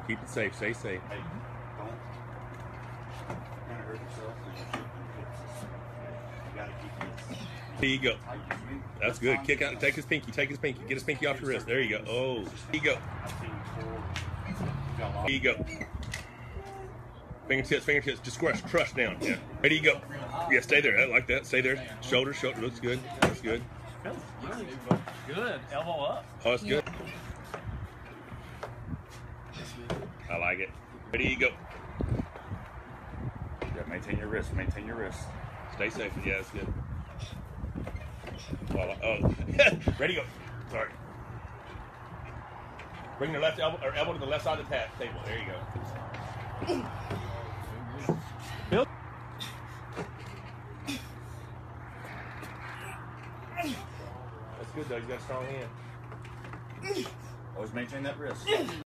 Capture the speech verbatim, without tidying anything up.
Keep it safe. Stay safe. Hey, don't kind of hurt yourself. You gotta keep this. There you go. That's good. Kick out. Take his pinky. Take his pinky. Get his pinky off your wrist. There you go. Oh, there you go. There you go. Fingertips, fingertips. Just crush, crush down. Yeah. Ready you go. Yeah, stay there. I like that. Stay there. Shoulder, shoulder. Looks good. Looks good. Good. Elbow up. Oh, it's good. I like it. Ready you go. Yeah, maintain your wrist. Maintain your wrist. Stay safe. Yeah, that's good. Oh, oh. Ready go. Sorry. Bring the left elbow or elbow to the left side of the tab table. There you go. Bill. That's good though. You got a strong hand. Always maintain that wrist.